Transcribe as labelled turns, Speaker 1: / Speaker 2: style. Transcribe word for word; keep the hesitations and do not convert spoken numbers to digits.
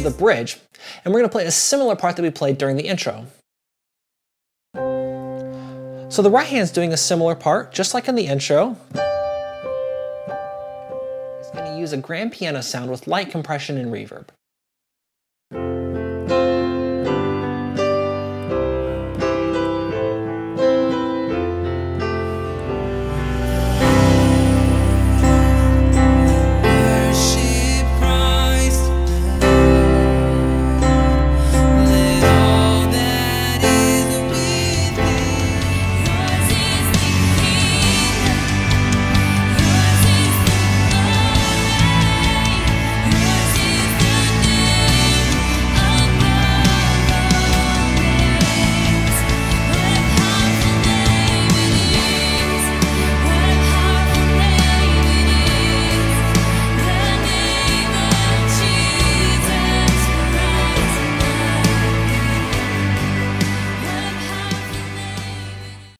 Speaker 1: the bridge, and we're going to play a similar part that we played during the intro. So the right hand's doing a similar part, just like in the intro. It's going to use a grand piano sound with light compression and reverb.